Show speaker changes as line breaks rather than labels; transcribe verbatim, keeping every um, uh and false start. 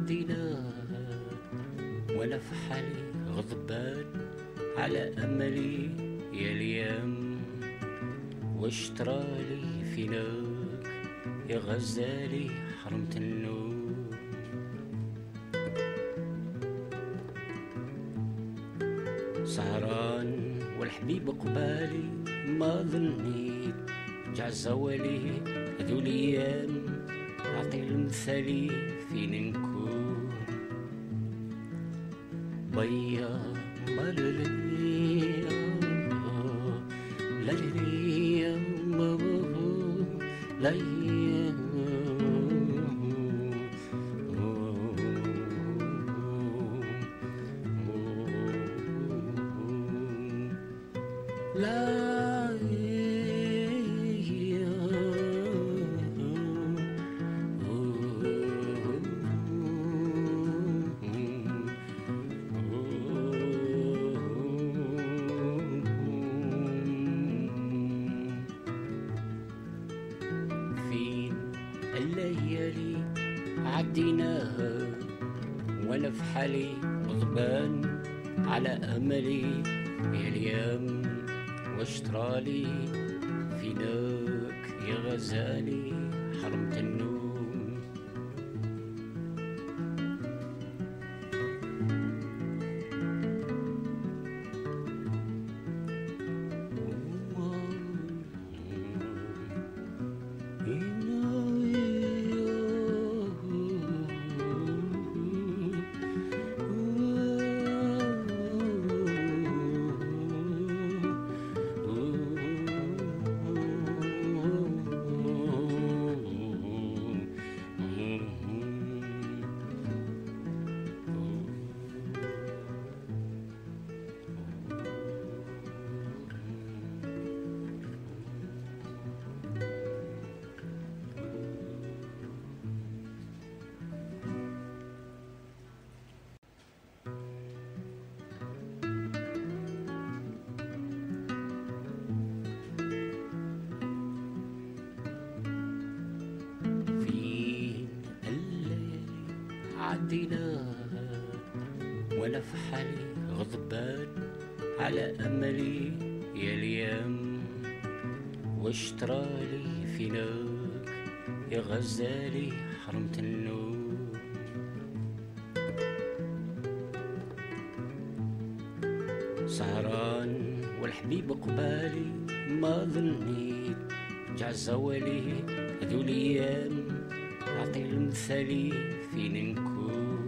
عديناها وانا في حالي غضبان على املي يا اليوم، واش ترالي فيناك يا غزالي حرمت النوم. سهران والحبيب قبالي ما ظنيت جع زوالي هذو الايام، اعطي المثالي فين نكون بيا مالليا لاليا لاليا لا الليالي عديناها وانا في حالي غضبان على املي يا اليوم، واش ترالي فيناك يا غزالي حرمت النوم. عديناها وانا في حالي غضبان على املي يا اليوم، واش ترالي فيناك يا غزالي حرمت النوم. سهران والحبيب قبالي ما ظنيت جع زوالي هذو الايام، اعطي المثالي فين نكون